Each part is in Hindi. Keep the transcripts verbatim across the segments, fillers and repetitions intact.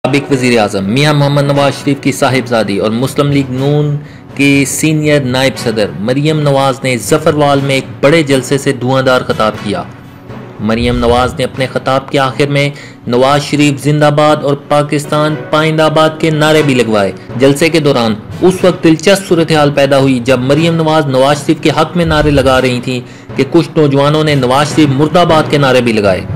साबिक वज़ीर आज़म मियां मोहम्मद नवाज शरीफ की साहिबजादी और मुस्लिम लीग नून के सीनियर नायब सदर मरियम नवाज ने जफरवाल में एक बड़े जलसे से धुआंधार खिताब किया। मरियम नवाज ने अपने खिताब के आखिर में नवाज शरीफ जिंदाबाद और पाकिस्तान पाइंदाबाद के नारे भी लगवाए। जलसे के दौरान उस वक्त दिलचस्प सूरत हाल पैदा हुई जब मरियम नवाज नवाज शरीफ के हक में नारे लगा रही थी कि कुछ नौजवानों ने नवाज शरीफ मुर्दाबाद के नारे भी लगाए।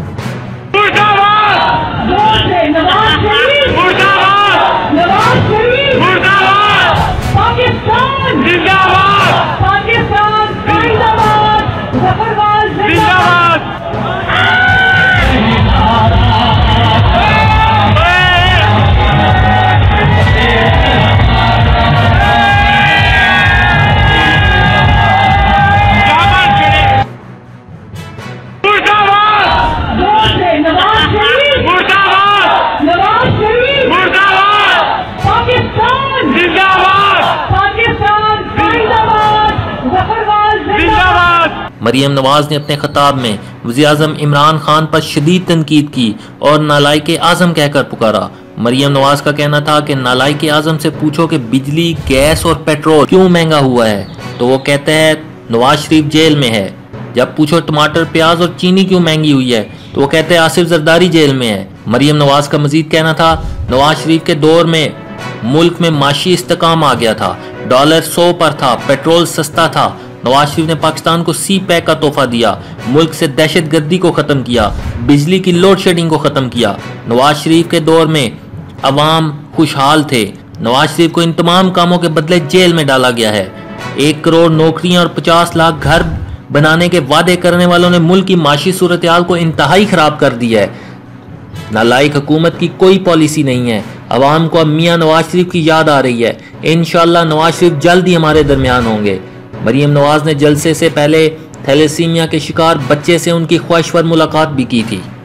मरियम नवाज ने अपने खिताब में वज़ीर आज़म इमरान खान पर शदीद तनकीद की और नालायक आज़म कहकर पुकारा। मरियम नवाज का कहना था कि नालायक आज़म से पूछो कि बिजली, गैस और पेट्रोल क्यों महंगा हुआ है तो वो कहते हैं नवाज शरीफ जेल में है। जब पूछो टमाटर, प्याज और चीनी क्यों महंगी हुई है तो वो कहते हैं आसिफ जरदारी जेल में है। मरियम नवाज का मजीद कहना था नवाज शरीफ के दौर में मुल्क में माशी इस्तेकाम आ गया था, डॉलर सौ पर था, पेट्रोल सस्ता था। नवाज शरीफ ने पाकिस्तान को सी पैक का तोहफा दिया, मुल्क से दहशत गर्दी को ख़त्म किया, बिजली की लोड शेडिंग को ख़त्म किया। नवाज शरीफ के दौर में अवाम खुशहाल थे। नवाज शरीफ को इन तमाम कामों के बदले जेल में डाला गया है। एक करोड़ नौकरियां और पचास लाख घर बनाने के वादे करने वालों ने मुल्क की माशी सूरत हाल को इंतहाई ख़राब कर दिया है। नालायक हुकूमत की कोई पॉलिसी नहीं है। अवाम को अब मियाँ नवाज शरीफ की याद आ रही है। इंशाअल्लाह नवाज शरीफ जल्द ही हमारे दरमियान होंगे। मरियम नवाज ने जलसे से पहले थैलेसीमिया के शिकार बच्चे से उनकी ख्वाहिश पर मुलाकात भी की थी।